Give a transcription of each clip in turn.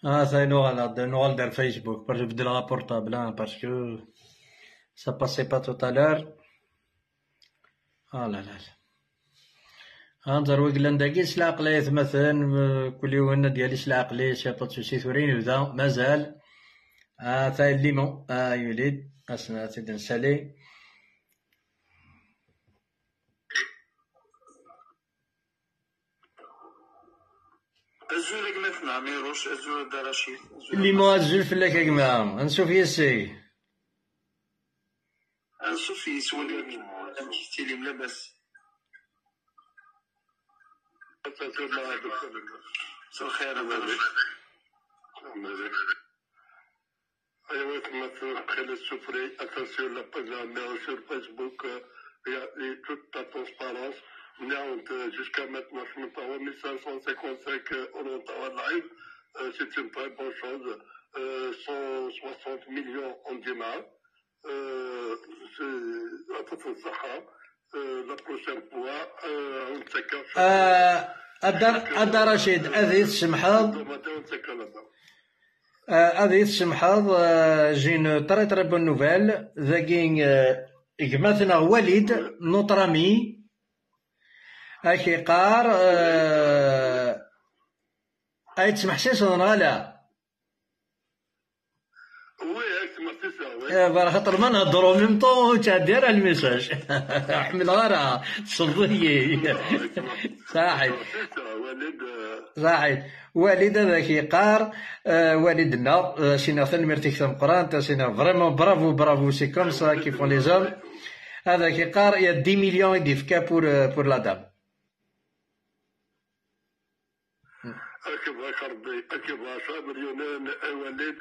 Ah, ça, nous allons dans Facebook. Parce que je vais le portable, hein, parce que ça passait pas tout à l'heure. Ah là là. انظر وقلن داكيس العقلية مثلا كل يوم دياليش العقلية شاطط سوسي ثورين يبدا مازال ثا الليمون يوليد اسنا سيدي نسالي الزول قمتنا عميروش الزول دراشيد الليمون الزول فلاك يا جماعة نشوف ياسي نشوف يسولي كيفتي لي لاباس مساء الخير بابا أيوة مثلا خالد السفري attention la page sur Facebook il y a toute la transparence jusqu'à maintenant je me parle 1555 euros par live c'est une très bonne chose 160 millions en démarre c'est la prochaine fois on s'accorde أدا رشيد أذي تسمحض أذي تسمحض جين تري بون نوفيل ذاكين جماثنا وليد نوطرامي أكي قار أي تسمح سيسون غالا خاطر ما نهضرو ميم طون تا داير الميساج حمل غارة صدقني صحيح صحيح والد هذاك يقار والدنا سينا ثنمرتك ثم قران سينا فريمون برافو برافو سي كوم سا كي فون لي زوم هذاك يقار يا 10 مليون يديفكا بور لا دام أكبر ربي أكبر صابر يونان وليد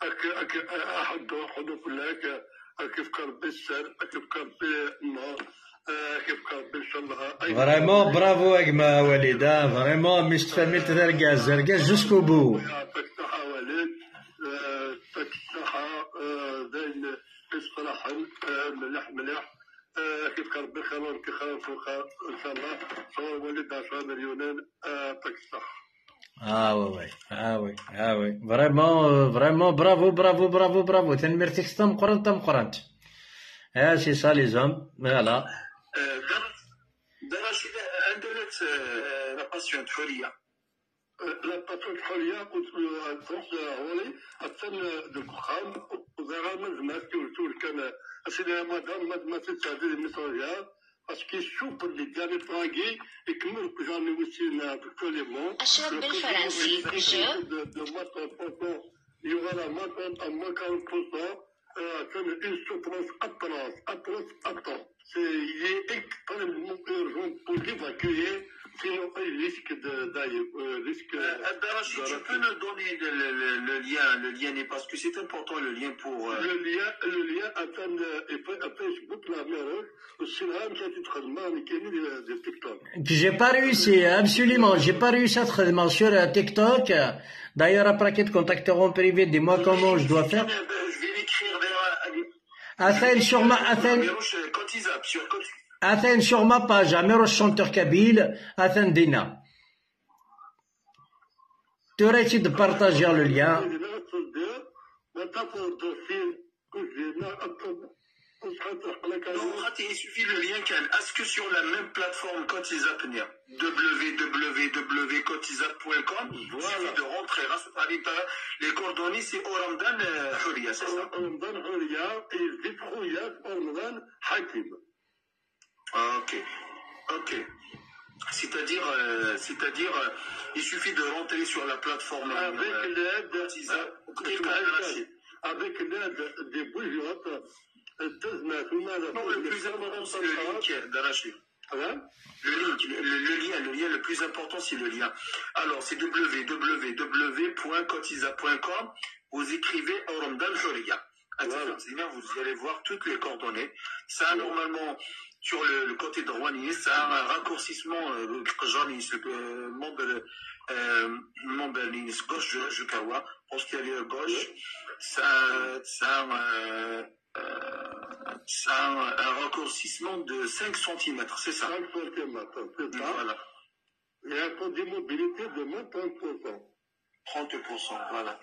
أحد كلك أكبر بالسر أكبر بالنار أكبر بالشلها فريمون برافو أجمع وليدا فريمون مش تفهمي ترقاز زرقاز جوسكو بو يعطيك الصحة وليد يعطيك الصحة زين بصراحة مليح كيف ربي خير كخير فوق إن شاء الله صور وليد صابر يونان يعطيك الصحة وي وي فريمون برافو تنمرتك تم قرنت سي سا لي زوم فوالا دراشي عندنا لا باسيون حرية لا باسيون حرية قلت هولي أتسن دوك خام وزغا من زمان تقول كان أسيدي مادام ما تتعدي المثالية parce qu'il soupe les derniers tragués et que nous, j'en ai aussi actuellement. أشرب بالفرنسي il y aura la matin à moins 40%. Une souffrance atroce. Il est extrêmement urgent pour l'évacuer, sinon il risque d'aller. Darachi, tu peux nous donner le lien, parce que c'est important le lien pour. Le lien à Facebook, la mère, c'est là que tu travailles, de TikTok. J'ai pas réussi, absolument, j'ai pas réussi à travailler sur TikTok. D'ailleurs, après qu'ils te contacteront en privé, dis-moi comment je dois faire. Je vais l'écrire vers. Athènes sur ma page, Améros chanteur kabyle, Athènes Dina. Tu aurais-tu de partager le lien? Non, il suffit le lien est-ce que sur la même plateforme Cotisap www.cotisap.com il suffit de rentrer les coordonnées c'est Oramdan Huria, c'est ça? Oramdan Huria et Zifrouya Oramdan Hakim. Ok. C'est-à-dire, il suffit de rentrer sur la plateforme avec l'aide des bouillottes. Non, le plus important c'est le link d'Arachi. Le lien le plus important c'est le lien. Alors c'est www.cotisap.com. Vous écrivez Oramdan Huria. Vous allez voir toutes les coordonnées. Ça normalement sur le côté droit, ça a un raccourcissement le gauche je kawa postérieur gauche ça a un raccourcissement de 5 cm, c'est ça? 5 cm, c'est ça. Voilà. Il y a un taux d'immobilité de moins 30%. 30%, voilà.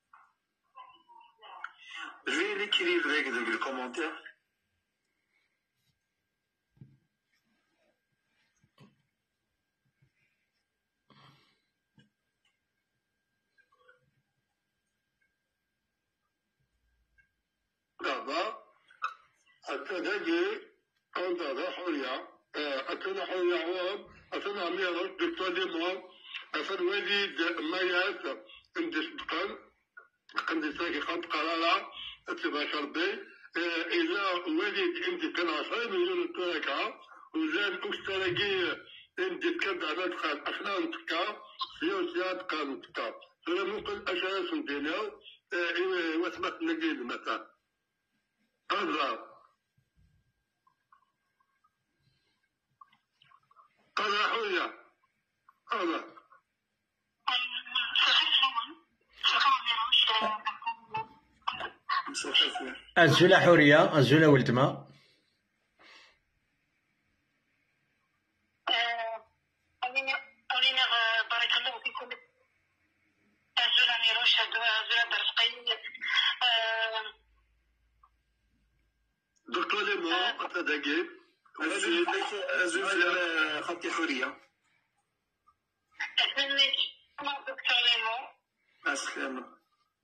Je vais l'équilibrer avec le commentaire. عندي ساكي خط قرارة تباشر بي إذا وليد عندي كان 10 مليون تركة وزاد أكستراكي عندي تكد على دخل أخنان تكا سياسات قانون تكا فلا ممكن أشياء سنتينيو وثبت نقيد مثلا هذا حوية هذا الزولة حورية الزولة ولتما بارك الله فيكم الزولة ميروش الزولة برفقي دكتور ليمون أتدقيق الزولة خطي حورية أتمنى دكتور ليمون أسلم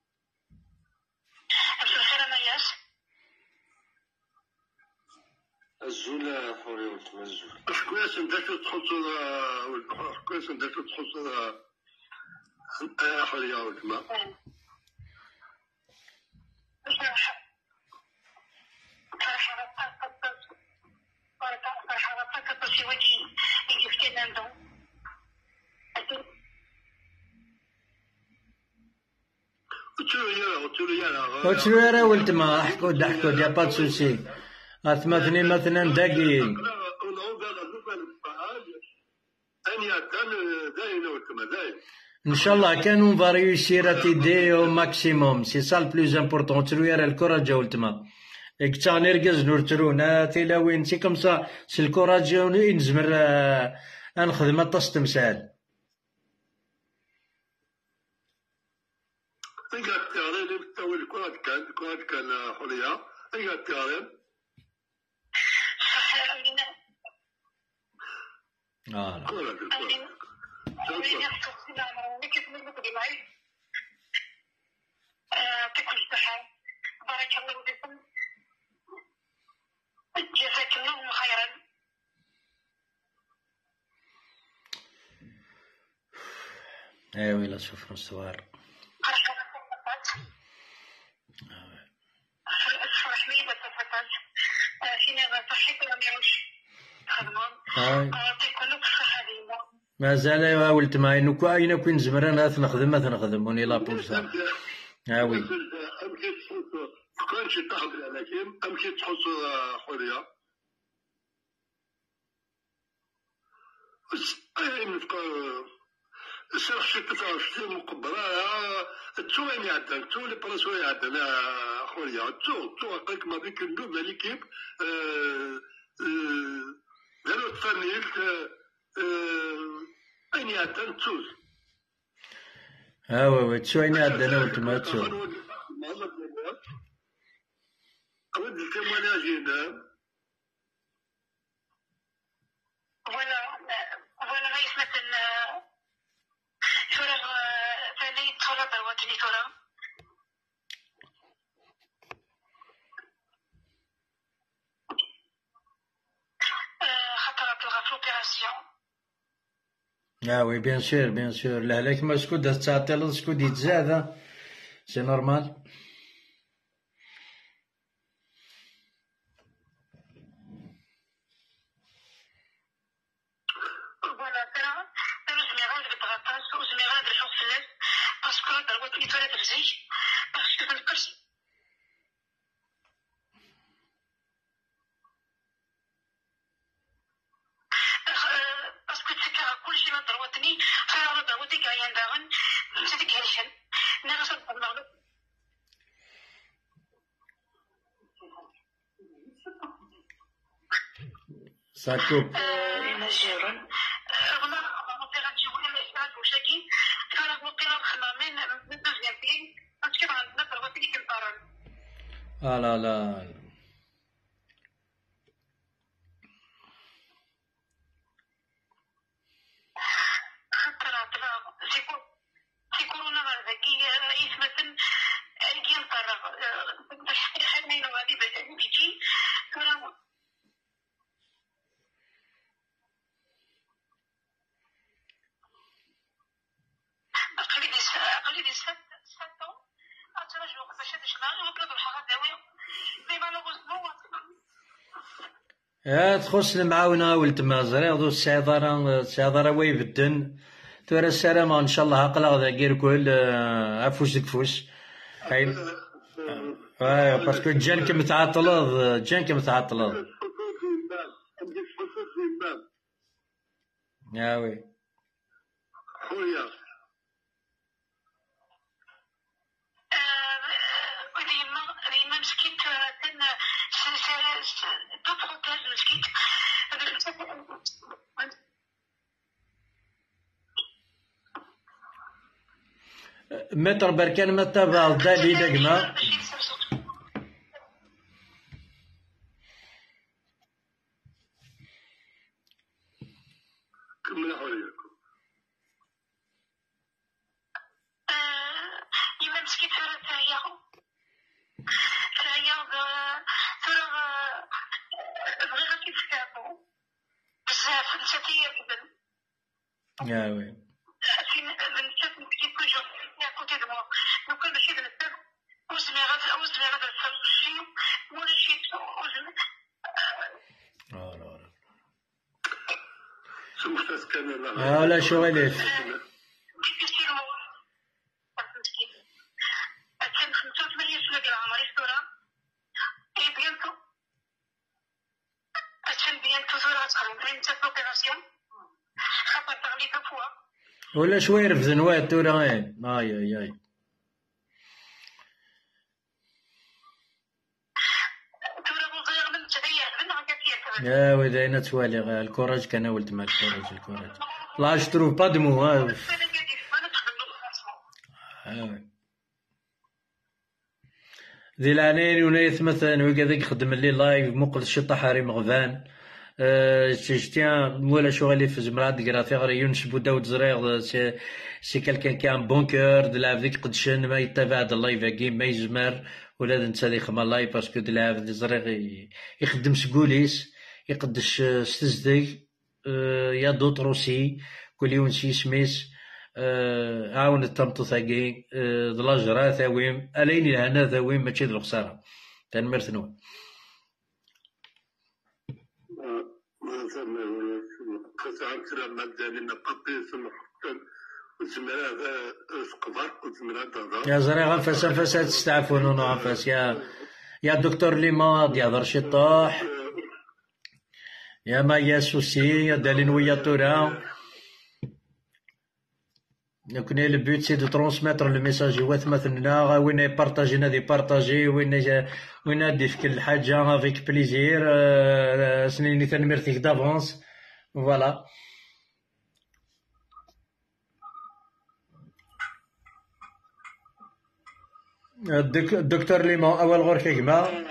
الزولة حورية والتمزل كويس انت تخص كويس انت تخص حورية والتما وتشلو يرى ولتما احكو ضحكو ديا با سوسي اثمثني مثلا دقي ان شاء الله كانوا فاريو سيراتي دي او ماكسيموم سي سا البلوز امبورطون تشلو يرى الكوراج ولتما اكتا نركز نور ترونا تيلاوين سي كومسا سي الكوراج نزمر نخدم اطاس تمثال كان حورية ايها التعليم يعطيكم الصحة بارك الله فيكم جزاك الله خيرا ايوا لا شوف الصور مازال ولت معايا نكو اين كون زمران نخدم وني لا بولسا وي كانش تحضر لكن امشي تحص حورية الشرح شي تعرف شي مقبرة تسوين يعدل تو لي براسو يعدل حورية تو قلك ما بيك ندوب ليكيب دارو تفنيلت أين يعدل توز وي تسوين يعدل ولتما تسو أودي التمويناج هنا ولا رئيس مثلا شورى ثاني طلب الوطني ترى خطرت لها في اوبيراسيون وي بيان سور لهلاك ما شكون دا تعطيل شكون يتزاد سي نورمال ساكوب مجال رغم opération وشاكي كان وقيل الخمامين لا لا. خاطر في كورونا ذكي يثبت أيدي مفرغ الحنين وهذه بيجي ترى أقليدي ساتو أترجو باش تشمال وبلاد الحرام داوي مي مالوغوزمون تخص المعاونة ولتما زريغ ذو السيادرة ويبدن تورا السلامة إن شاء الله أقلق ذا غير كل أفوس دكفوس حين باسكو جانك متعطلض يا وي خويا ديما مسكيت كان دوطخ اوتيل مسكيت متر بركان متابع دالي دقمة كمل خويا ديما مسكيت راهي ترى بغيت كيف كافو بزاف نساتي جدا يا وي بنشوف كيف كل جور يا كوتي دو موا لو كان ماشي بنشوف وزني غادي نصرف شي ولا شي وزن شو فاس كان لا شو غادي ولا شوير في زنوات تورا اي يا ودينا توالي الكوراج كان ولد مع الكوراج لا جو تروف با دو مو ذي العنين ونايث مثلا وكذاك يخدم لي لايف مقل الشطة حريم غفان شتيان ولا شغلي في زمرات قراتي غير يونس بوداود زريغ سي كالكان كان بونكور دلعب ذيك قدشن ما يتابع هاد اللايف كيم ما يزمر ولا نتا ذيك ما لايف باسكو دلعب ذي زريغ يخدم سكوليس يقدش ستزدي يا دوطروسي كل يوم شي سميس عاون التمطو ثاقي دلاجرا ثاويم الين الهنا ثاويم ماشي د الخساره تنمرثنو يا زريغ انفاس تستعفون انفاس يا دكتور ليماد يا ضرشي طاح يا ما يا سوسي يا دالين ويا تورا كنا لو بوت سي دو ترونسميتر لو ميساج واث مثلنا وين يبارطاجينا دي بارطاجي وين دي في كل حاجه افيك بليزير سنيني تنمرتيك دافونس فوالا الدكتور ليمون اول غور كيما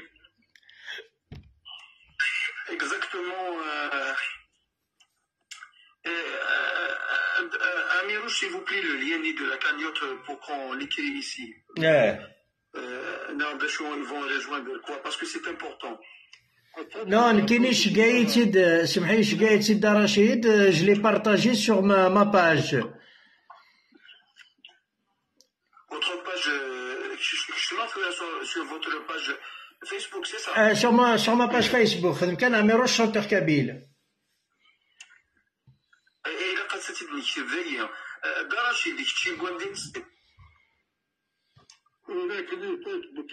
Amiro, s'il vous plaît, le lien de la cagnotte pour qu'on l'écrit ici. Non, ils vont rejoindre quoi? Parce que c'est important. Non, كاينين شكايتي سمحي شكايتي دا رشيد je l'ai partagé sur ma page. Votre page, justement sur votre page Facebook, c'est ça? sur ma page Facebook خدم كان عميرو الشونتور كابيل. إلا قد ستبني ذي قراشي ديك تشي قواندين ستيب. ولكن فيسبوك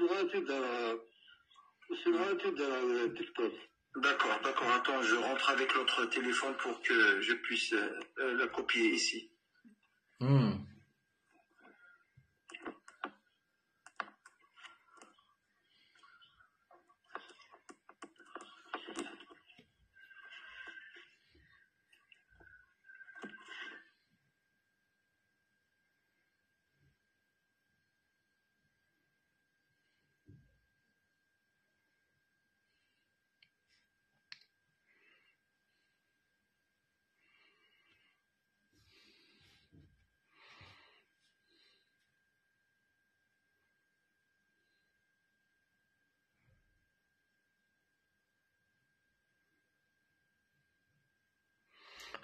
c'est dans TikTok. D'accord. Attends, je rentre avec l'autre téléphone pour que je puisse le copier ici.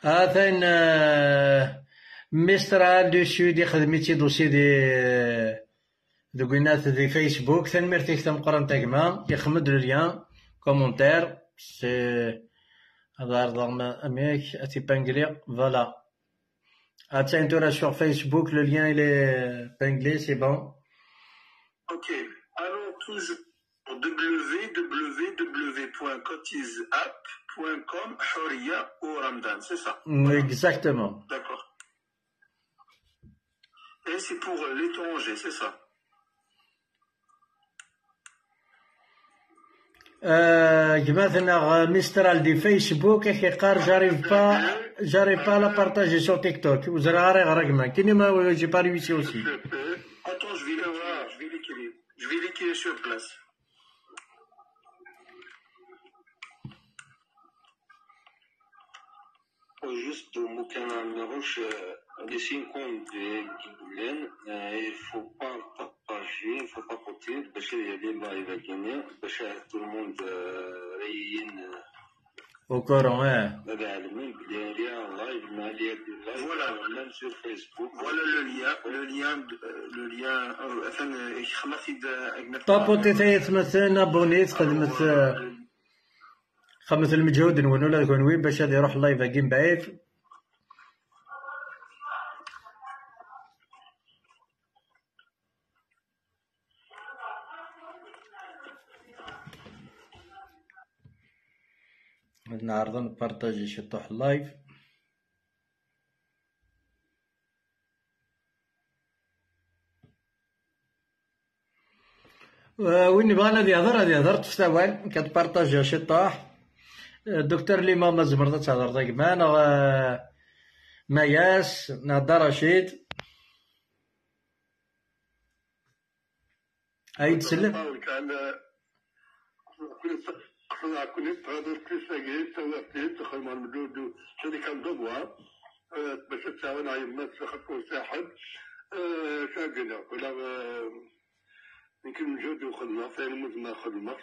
ثاني مسترال دو سود يخدميتي دوسي دي قنات دي فيسبوك ثاني مرتيك تمقرن تاكما يخمد ليان كومونتير سي هذا رضا اميك اتي بانجلي فوالا ثاني تورا سور فيسبوك لو ليان الي بانجلي سي بون. Ok, alors toujours www.cotiseapp.com Horia ou Ramadan, c'est ça? Exactement. D'accord. Et c'est pour l'étranger, c'est ça? مثلا مسترال دي فيسبوك كيقار جاريف با لا بارطاجي سور تيك توك وزراري غرقما كيني ما جي با ريوسي اوسي. Attends, je vais l'écrire sur place. Juste au canal Rouge, les 5 ans de Gulen, il ne faut pas partager, il ne faut pas porter, parce qu'il y a des lives à gagner, parce que tout le monde réunit. Au courant, ouais. Voilà, même sur Facebook. Voilà le lien. طابوتي تيتمثل ابونيت خمس المجهود نونو لا تكون وين باش هذا يروح لايف كيم بعيد. نعرض نبارطاجي شي طوح لايف. وين بغا هذا يهضر تفتاوان كتبارطاجي شي طوح. الدكتور اللي ماما زمرضة تهضر داكما مياس نهضر رشيد اي تسلم. كنت تهضر كيساكي توافيت تخل مع المدود شادي كان ضبوة باش تساوي عيمات خطو ساحب شاقنا ولا يمكن مجهود وخدمة فين مزنا خدمة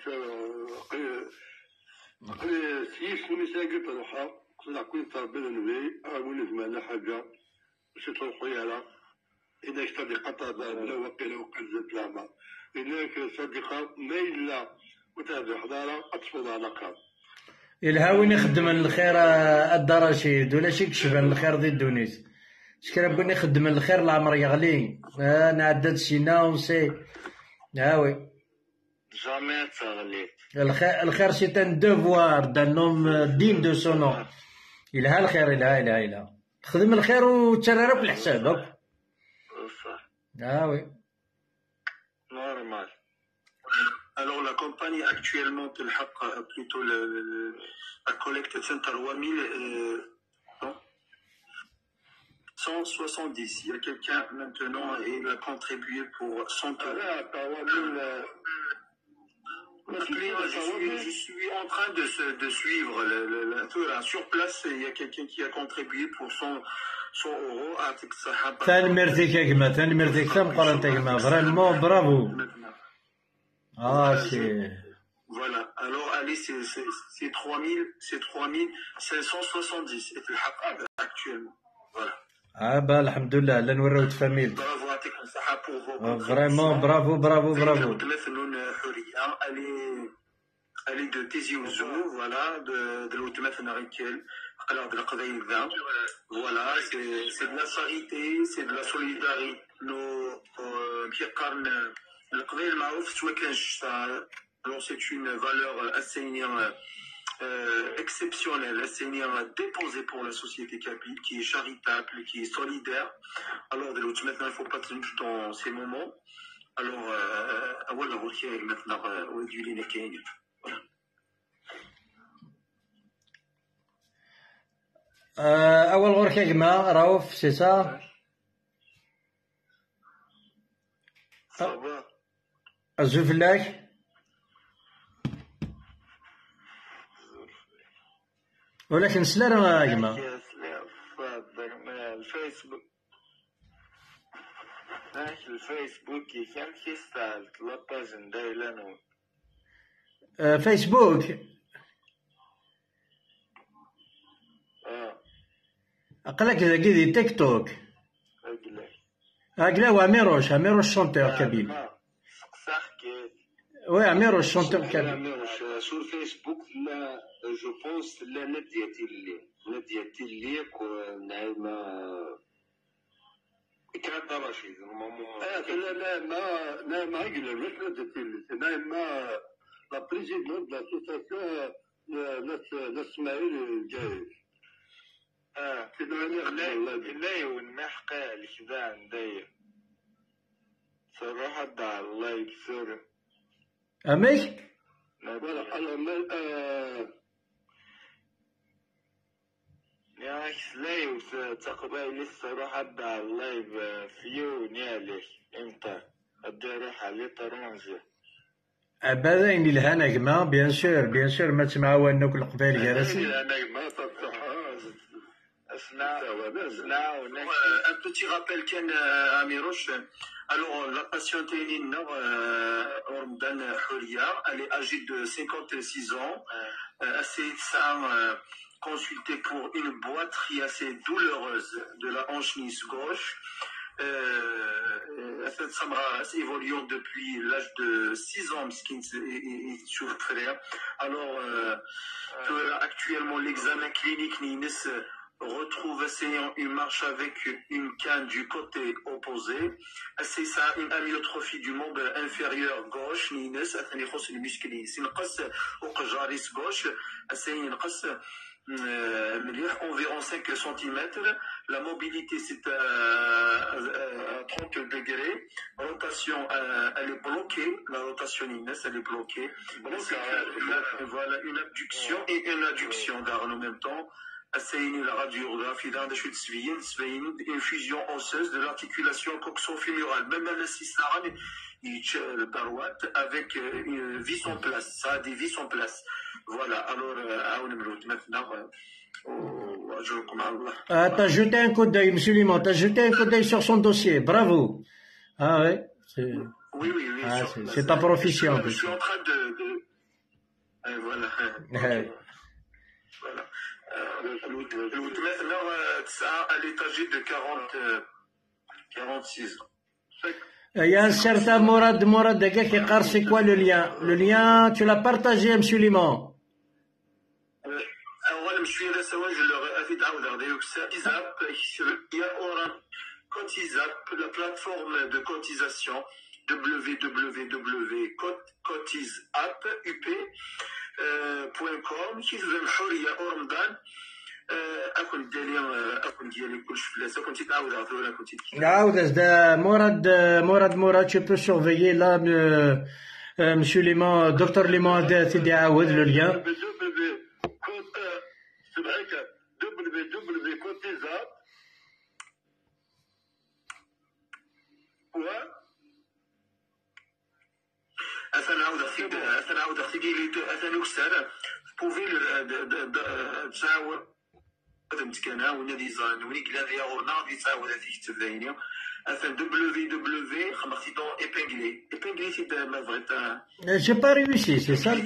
سيس من ساقط روحها قصنا كل تربية نبي أقول زمان حاجة باش تروحوا يالا إذا اشتدي قطع بلا وقيل وقزت لعبة إنك صديقة ميلا وتابع حضارة أتصفد علاقة الهاوين يخدم الخير الدرشيد ولا شي كشف الخير دي الدونيس شكرا بني يخدم الخير العمر يغلي نعدد سينا وسي هاوي جامي تغليت الخير سي ان دوفوار دان نوم دين دو سونو إلها الخير إلها تخدم الخير وتشرر بالحساب صح هاوي نورمال. Alors la campagne actuellement plutôt la collecte center 170. Il y a quelqu'un maintenant et il a contribué pour 100 euros. Je suis en train de suivre sur place. Il y a quelqu'un qui a contribué pour 100 euros. ثاني مرتك يا جماعة ثاني مرتك ثم قرنت يا جماعة فريمون برافو. C'est... Voilà, alors allez, c'est 3570 et actuellement. Voilà. bah alhamdoulilah لا نوريو تفاميل. Vraiment bravo. Elle est de Tizi Ouzou, voilà, de l'Outtoumath Narikel, alors de la Qadaïl Dam. Voilà, c'est de la charité, c'est de la solidarité. Nos Pierre-Carne, le Qadaïl Maouf, alors c'est une valeur assez exceptionnelle, assez déposée pour la société kabyle, qui est charitable, qui est solidaire. Alors de l'autre, maintenant, il ne faut pas tenir dans ces moments. Alors, voilà, maintenant, on est du Linékaïn. أول غور كيما راوف سي سا الزوف لاك ولكن سلا كيما الفيسبوك يمشي ستايل تلبز ندايلانو فيسبوك أقلك ذاكي دي تيك توك. أقلا وعميروش شونتور كبير. وي عميروش شونتور كبير. عميروش سور فيسبوك لا جو بونس لا نديتي اللي نعيمة كان رشيد نورمالمون. لا ما عقل مش نديتي اللي نعيمة لا بريزيدون دو لاسوسياسيون لاسماعيل الجايش. لا ونحقق الكذا عندي صراحة دع الله يكسر أميك؟ يا سلاي تقبل الصراحة دع الله فيو نيالك انت الدروح علي طرونجي أبدا إني لها نجمة بيان سور ما تسمعوا أنك القبائل جالسين. Un petit rappel كان أميروش. Alors la patiente Ormdan Huria, elle est âgée de 56 ans. Elle s'est consultée pour une boiterie assez douloureuse de la hanche gauche. Cette Samra évoluant depuis l'âge de 6 ans, ce qui souffrait. Alors, actuellement, l'examen clinique Nines retrouve une marche avec une canne du côté opposé. C'est ça, une amyotrophie du membre inférieur gauche. Nines, c'est une muscle, c'est une casse au jaris gauche. C'est une casse environ 5 cm. La mobilité, c'est à 30 degrés. Rotation, elle est bloquée. La rotation Nines, elle est bloquée. Voilà, une abduction et une adduction en même temps. C'est la radiographie d'un une fusion osseuse de l'articulation coxo-fémorale. Même le système, le barouette avec une vis en place. Ça a des vis en place. Voilà, alors, maintenant, t'as jeté un coup d'œil, monsieur Limon, t'as jeté un coup d'œil sur son dossier. Bravo. Ah ouais. Oui. Ah, c'est ta profession. Je suis en train de... Voilà. Voilà. Maintenant, elle est âgée de 46 ans. Il y a un certain Mourad Degek, c'est quoi le lien? Le lien, tu l'as partagé, monsieur Limon. Je leur ai fait la plateforme de cotisation www.cotisapp.com qui vous الحرية أورمدان أكون ديالي كلش فلاسة كنتي تعاود ولا كنتي عاود مراد tu peux surveiller là monsieur Limon docteur Limon تدي عاود le lien www.cotisap أثناء pouvez تساوي خدمت كنا ونا ديزاين وني كلا ديا غورنا غادي تساوي هذيك التباينه اثن www خمختي دون épinglé سي ما بغيت j'ai pas réussi c'est ça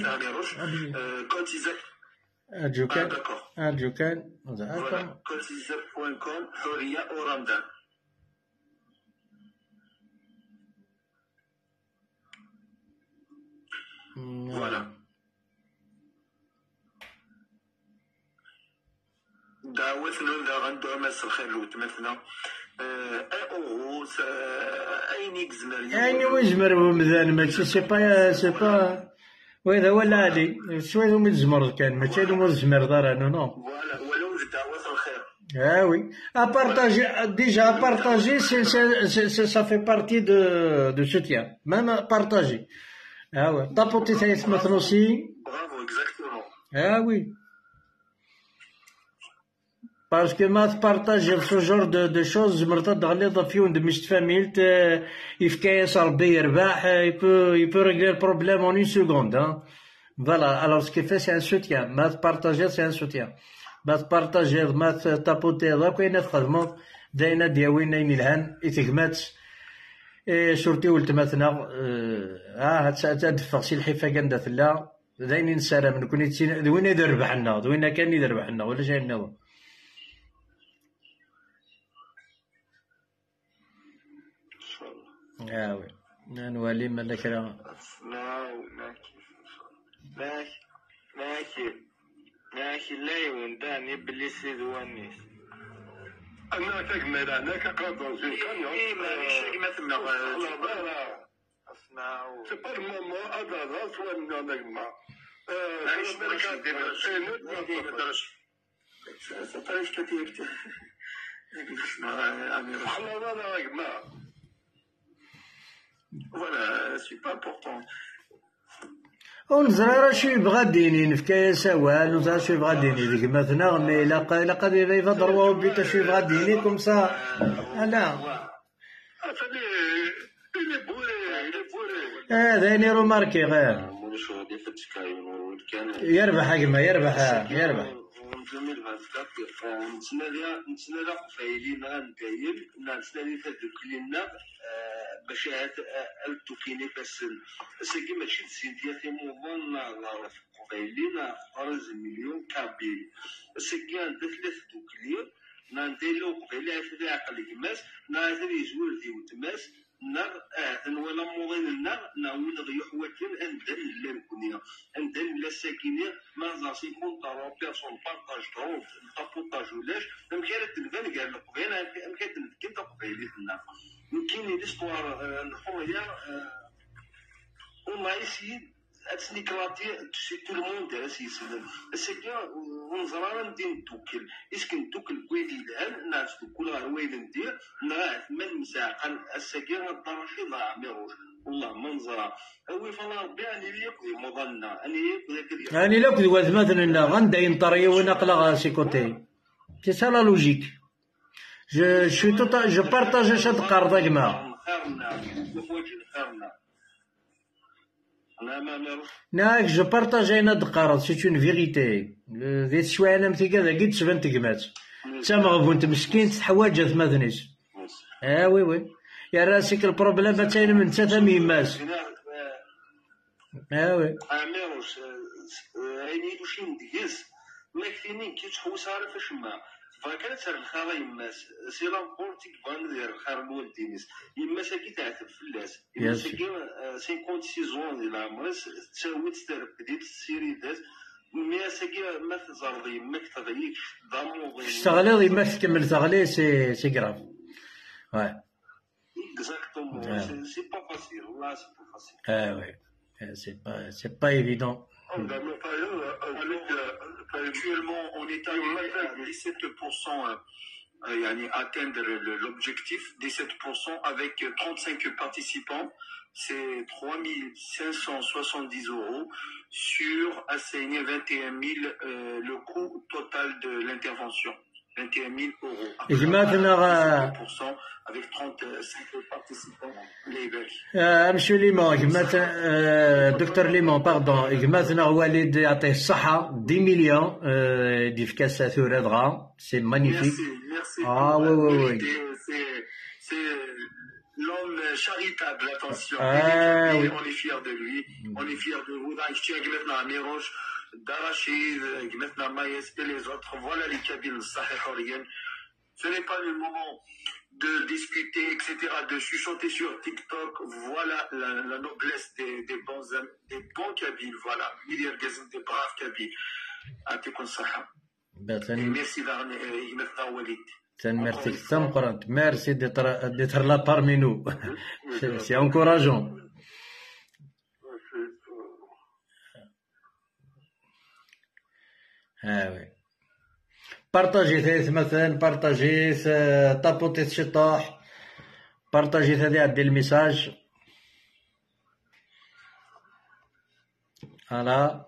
cotisap Adjukan voilà cotisap.com حرية ورمضان. Voilà. دعوتنا غندوها مس الخير مثلا او اين يزمر يزمر مزال ماشي سي با وهذا هو العادي شويه هما الزمر كان ماشي هما الزمر دار نو فوالا ولو دعوة الخير oui à partager déjà à partager c'est ça fait partie de soutien même à partager ouais tapoter ça مثلا aussi bravo exactement oui parce que ما تبارطاجي ce genre de choses مرات تغلط فيهم مش فاميلت يفكاس ربي يربح il peut régler le problème en une seconde hein voilà alors ce qu'il fait c'est un soutien ما تبارطاجي c'est un soutien ما تبارطاجي ما تابوتي هذاك وين تخدموا داينا دياوين يلهان يتغمات سورتي ولتماتنا تدفق شي الحفه كندا فلا داينين نسالى من كون وين يدير ربحنا وين كان يدير ربحنا ولا شي منو وي نولي مالا كرا. ماشي لا يونداني بلي سيد وانيس. أنا تكمل أنا كقاطع زين إيه مانيش كيما تما اسمعوا. سي با المومون هذا راس ولا نجمع. مانيش ندرش. تعرف كثير. على ولا نجمع. Voilà, c'est pas important. ونزرع شو يبغى ديني نفكايا سوال ونزرع شو يبغى ديني ذيك مثلا مي لا قد يفضل هو بيتا شو يبغى ديني كوم سا لا هذا ني روماركي غير يربح حقما يربح نتسنى قفايلين غندايل نتسنى تدوكلينا باش التوكيني فاسن ساكي ماشي تسيديا في موضوع نعرف قفايلين 11 مليون كابيل ساكي عندها 3 دوكلين نانديلو قفايلين في عقل كماس نادري زول دي وتماس نار نولا موضين نار ناوي نغيو حواتين اندن لا نكونيا اندن لا ساكينيا ما زاسي كون طارو بيرسون بارطاج دروب طابوطاج ولاش مكانت تلفان قال لك بغينا مكانت كنت قبيلي النار كاين ليستوار الحريه وما يسيد اتسنيكلاتي سي تو الموند اسيسن السكيا ونزرا ندير نتوكل اسكن نتوكل كويدي الان ناس توكل غير وين ندير نغاث من مساقل السكيا الضرشي ضاع ميروش والله منظرة وي فلا ربي اني ليكذي مظنه اني ليكذي اني ليكذي واش مثلا غنداين طريه ونقلا سيكوتي سي سا لا لوجيك je partage شاد قرض كما ناك جو بارطاجي انا دقارض سي اون فيغيتي ذي شويه انا مثي كذا قد تبان تقمات تا مغبون مسكين تحواجت مثنيش وي يا راسك البروبليم تاين من تا ميماس وي اميروش عيني دوشي نديز ما كفيني كي تحوس على فاش ما فكانت سر الخارة يماس سي لامبورتيك بان ديال الخار الوالدينيس يماس كي تعتب فلاس يماس كي 56 ans ديال عمرس تساويت تربديت السيريدات مي ساكي ما تزرضي ما كتغيكش ضاموغي تشتغلي ما تكمل تغلي سي كراف واه اكزاكتومون سي با فاسيل والله سي با فاسيل وي سي با ايفيدون. Actuellement, on est arrivé à 17% atteindre l'objectif, 17% avec 35 participants. C'est 3570 € sur assigné 21 000 le coût total de l'intervention. 21 000 €. Et avec 35 participants. monsieur Liman, docteur Liman, pardon, مثلا والد يعطيه الصحة 10 millions دي في كاسة ثورة دغا سي مانيفيك. Merci. Oui. C'est l'homme charitable, attention. Oui. On est fiers de lui. On est fiers de vous. Darachid, maintenant Maïs et les autres. Voilà les Kabyles sahariens. Ce n'est pas le moment de discuter, etc., de chuchoter sur TikTok. Voilà la noblesse des bons Kabyles. Voilà, des braves Kabyles. Merci maintenant Walid. Merci, merci d'être là parmi nous. C'est encourageant. oui. بارطاجيت مثلا بارطاجيت طابوطيت شطاح بارطاجيت هذه عدي الميساج فوالا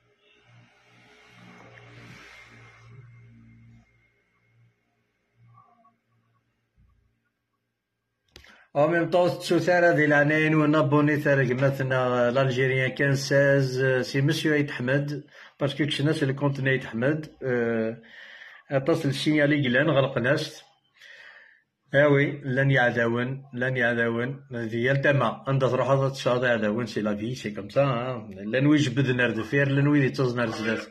او ميم طون تسوثار هذه العناين ونابوني ثارك مثلا الالجيريان كان 16 سي مسيو عيد حمد باسكو كشنا سي الكونتنا عيد حمد اتصل السينيالي قلان غلقناست وي لن يعداون هذه التما عند تروح هذا تشاط يعداون سي لا في سي كوم سا لن ويجبد نار دفير لن ويدي تزنار زدات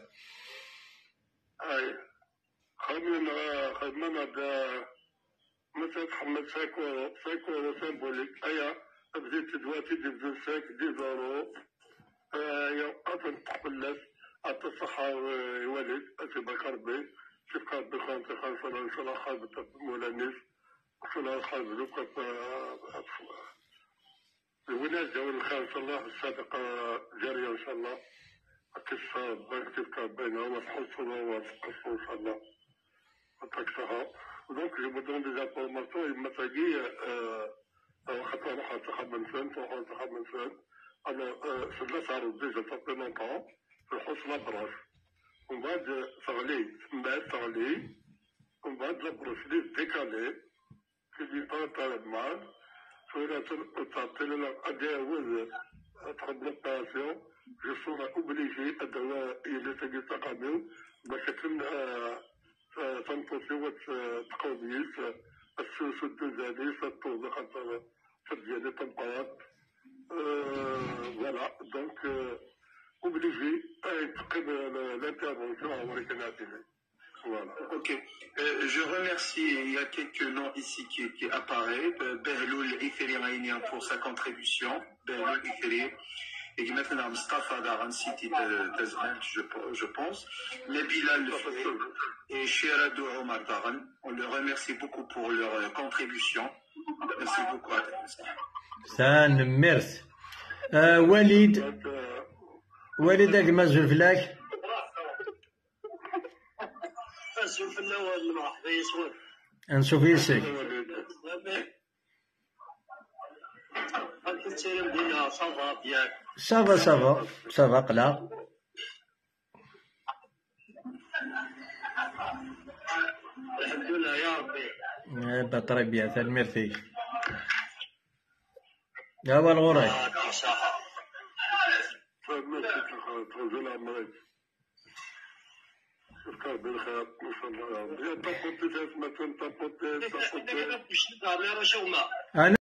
خدمنا مثلا تحمل ساكو سيمبوليك بديت دلوقتي دي 25 10 يورو. أظن تقبلت أعطي الصحة والد أتبارك ربي كيف ربي خالتي خالصنا إن شاء الله خالبت مولانيس إن شاء الله خالبت الوناس ديال الخير إن شاء الله الصدقة جارية إن شاء الله قصة كيف بينها وتحصلها وتقصوا إن شاء الله وتكسها. دونك جو بدون دي زانفورماسيون يما تاقي خاطر روح انتخاب من فين تروح انتخاب من فين. أنا سلا صاروا ديجا صافي لونطون في الحوش لابروش ومن بعد تغلي من بعد تغلي ومن بعد لابروش لي ديكالي في دي طالب معاه شوية تعطي لنا أداوز تقبل الباسيون جو سون اوبليجي الدواء اللي تجي تقابل باش تنطوسي وتقوميس السوس الدوزاني ستوضع خاطر تديالي تنقاط. Voilà, donc obligé à exprimer l'intervention en Mauritanien. Voilà. Ok. Je remercie, il y a quelques noms ici qui apparaissent. Behloul Iferi pour sa contribution. Behloul Iferi. Et qui maintenant Mustafa Daran City Tazman, je pense. Nabila Lefray et Shiradou Omar Daran. On les remercie beaucoup pour leur contribution. Merci beaucoup à tous. سان ميرس. وليد كما زلفلاك نشوف يسك صافا قلا الحمد لله يا ربي بطري بيا ثان ميرسي يا والغوري تغزل عمرك شكرا بالخير ان شاء الله يا ربي. تابوتي تسمى تابوتي انا